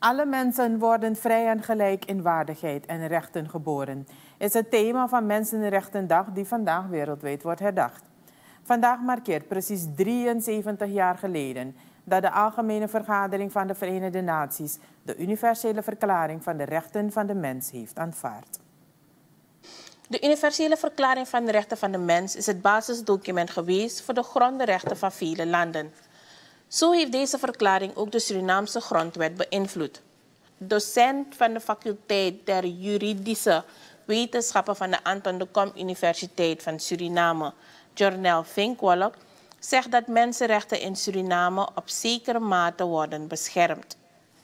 Alle mensen worden vrij en gelijk in waardigheid en rechten geboren, is het thema van Mensenrechtendag die vandaag wereldwijd wordt herdacht. Vandaag markeert precies 73 jaar geleden dat de Algemene Vergadering van de Verenigde Naties de Universele Verklaring van de Rechten van de Mens heeft aanvaard. De Universele Verklaring van de Rechten van de Mens is het basisdocument geweest voor de grondrechten van vele landen. Zo heeft deze verklaring ook de Surinaamse grondwet beïnvloed. Docent van de faculteit der juridische wetenschappen van de Anton de Kom Universiteit van Suriname, Jornel Vinkwolok, zegt dat mensenrechten in Suriname op zekere mate worden beschermd.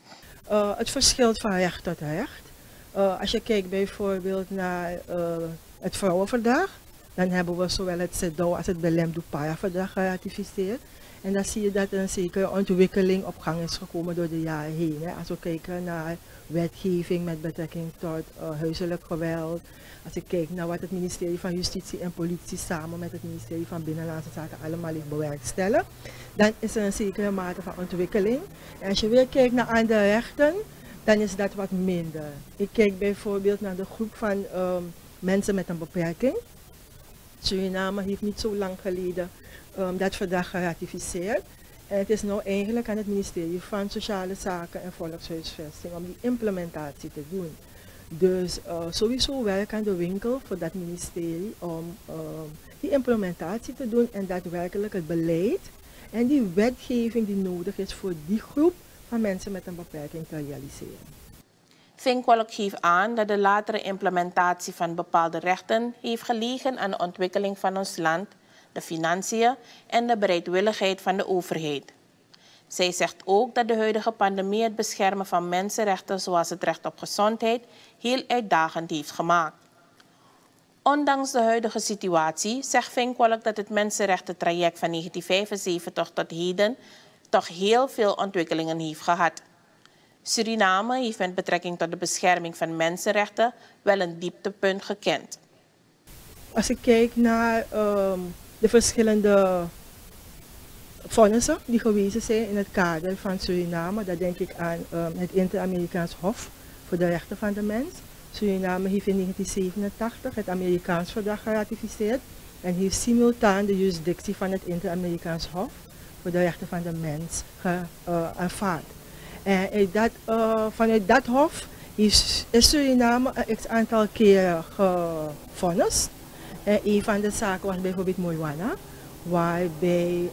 Het verschilt van recht tot recht. Als je kijkt bijvoorbeeld naar het Vrouwenverdrag, dan hebben we zowel het CEDAW als het Belém-du-Pará-verdrag geratificeerd. En dan zie je dat er een zekere ontwikkeling op gang is gekomen door de jaren heen. Hè. Als we kijken naar wetgeving met betrekking tot huiselijk geweld. Als je kijkt naar wat het ministerie van Justitie en Politie samen met het ministerie van Binnenlandse Zaken allemaal heeft bewerkstelligen, dan is er een zekere mate van ontwikkeling. En als je weer kijkt naar andere rechten, dan is dat wat minder. Ik kijk bijvoorbeeld naar de groep van mensen met een beperking. Suriname heeft niet zo lang geleden dat verdrag geratificeerd. En het is nu eigenlijk aan het ministerie van Sociale Zaken en Volkshuisvesting om die implementatie te doen. Dus sowieso werk aan de winkel voor dat ministerie om die implementatie te doen en daadwerkelijk het beleid en die wetgeving die nodig is voor die groep van mensen met een beperking te realiseren. Vinkwolok geeft aan dat de latere implementatie van bepaalde rechten heeft gelegen aan de ontwikkeling van ons land, de financiën en de bereidwilligheid van de overheid. Zij zegt ook dat de huidige pandemie het beschermen van mensenrechten zoals het recht op gezondheid heel uitdagend heeft gemaakt. Ondanks de huidige situatie zegt Vinkwolok dat het mensenrechtentraject van 1975 tot heden toch heel veel ontwikkelingen heeft gehad. Suriname heeft met betrekking tot de bescherming van mensenrechten wel een dieptepunt gekend. Als ik kijk naar de verschillende vonnissen die gewezen zijn in het kader van Suriname, dan denk ik aan het Inter-Amerikaans Hof voor de Rechten van de Mens. Suriname heeft in 1987 het Amerikaans verdrag geratificeerd en heeft simultaan de jurisdictie van het Inter-Amerikaans Hof voor de Rechten van de Mens aanvaard. En vanuit dat hof is Suriname een x-aantal keren gevonnist. Een van de zaken was bijvoorbeeld Moywana, waarbij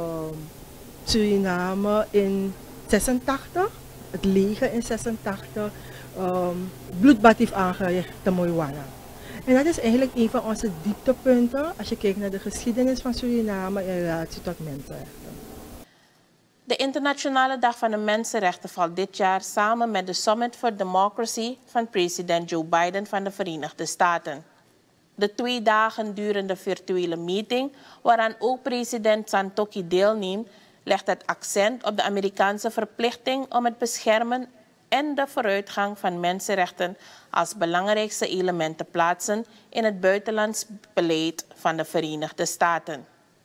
Suriname in 86, het leger in 86, bloedbad heeft aangericht te Moywana. En dat is eigenlijk een van onze dieptepunten als je kijkt naar de geschiedenis van Suriname in relatie tot mensenrechten. De Internationale Dag van de Mensenrechten valt dit jaar samen met de Summit for Democracy van president Joe Biden van de Verenigde Staten. De 2 dagen durende virtuele meeting, waaraan ook president Santokhi deelneemt, legt het accent op de Amerikaanse verplichting om het beschermen en de vooruitgang van mensenrechten als belangrijkste element te plaatsen in het buitenlands beleid van de Verenigde Staten.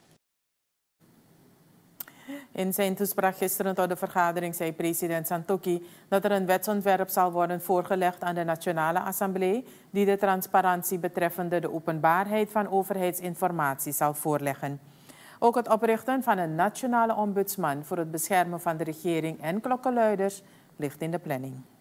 In zijn toespraak gisteren tot de vergadering zei president Santokhi dat er een wetsontwerp zal worden voorgelegd aan de Nationale Assemblée die de transparantie betreffende de openbaarheid van overheidsinformatie zal voorleggen. Ook het oprichten van een nationale ombudsman voor het beschermen van de regering en klokkenluiders ligt in de planning.